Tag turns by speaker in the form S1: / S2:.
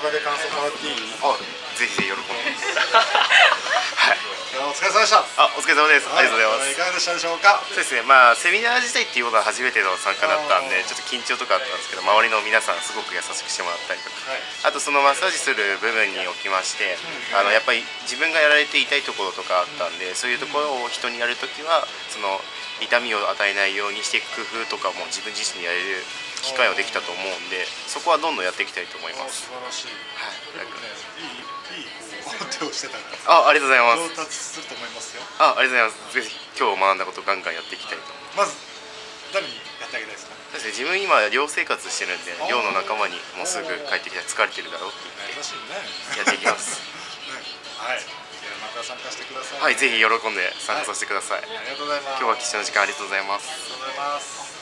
S1: 画で感想もらっていい？
S2: あ、ぜひぜひ喜んで。
S1: はい。お疲れ様でした。
S2: あ、お疲れ様です。ありがとうございます。
S1: いかがでしたでしょうか？
S2: そうですね。セミナー自体っていうのは初めての参加だったんで、ちょっと緊張とかあったんですけど、周りの皆さんすごく優しくしてもらったりとか、あとそのマッサージする部分におきまして、やっぱり自分がやられて痛いところとかあったんで、そういうところを人にやるときはその痛みを与えないようにしていく工夫とかも自分自身でやれる機会はできたと思うんで、そこはどんどんやっていきたいと思います。
S1: 素晴らしい。
S2: はい。
S1: いい手をしてたから。
S2: ありがとうございます。
S1: 上達すると思いますよ。
S2: ありがとうございます。ぜひ今日学んだことをガンガンやっていきたいと思います。
S1: まず誰にやってあげたいですか？
S2: そうですね。自分今寮生活してるんで、寮の仲間にもうすぐ帰ってきたら疲れてるだろうって言ってやっていきます。
S1: はい。また参加してください。
S2: はい、ぜひ喜んで参加させてください。
S1: ありがとうございます。
S2: 今日は貴重な時間ありがとうございます。
S1: ありがとうございます。